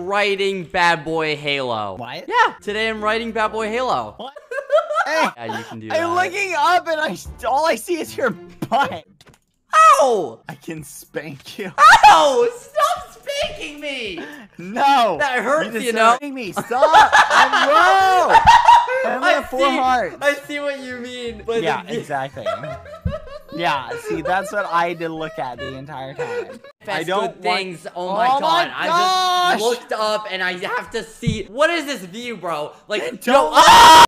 writing Badboyhalo. What? Yeah, today I'm writing Badboyhalo. What? Hey, Yeah, you can do that. I'm looking up and all I see is your butt. Ow! I can spank you. Ow! Stop spanking me! No. That hurts, You're you know. disturbing me. Stop. I'm low. I only have 4 hearts. I see what you mean. But Yeah, exactly. Yeah, see, that's what I did look at the entire time. I don't don't things. Oh my Oh god! my I gosh! just looked up and I have to see. What is this view, bro? Like, Don't- yo, ah!